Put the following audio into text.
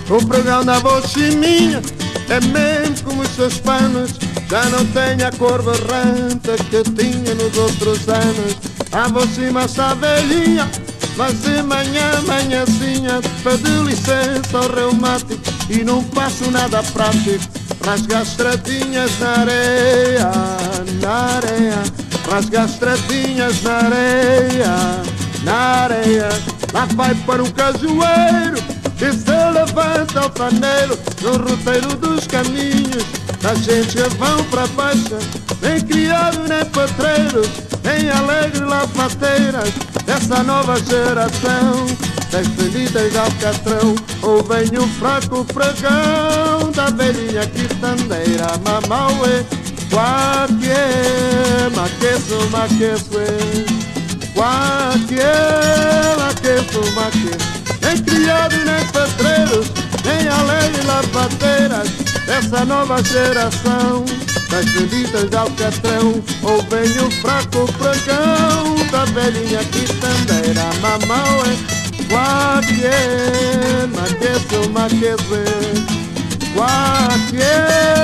O pregão da minha é mesmo como os seus panos, já não tem a cor barranta que tinha nos outros anos. A você massa velhinha, mas de manhã, manhãzinha, pede licença ao reumático e não faço nada prático. Rasga as estradinhas na areia, na areia. Rasga as estradinhas na areia, na areia. Lá vai para um cajueiro e se levanta o paneiro no roteiro dos caminhos da gente que vão para baixa, nem criados nem patreiros, nem alegres lavadeiras dessa nova geração, das feridas de alcatrão. Ou vem um fraco pregão da velhinha quitandeira, mamauê, quaque, maquesu, maquesu, quaque, maquesu, maquesu. Nem criados nem patreiros, nem alegres lavadeiras dessa nova geração, das feridas de alcatrão. Ou vem o fraco pregão da velhinha quitandeira, mamauê, quaque, maquesu, maquesu, quaque.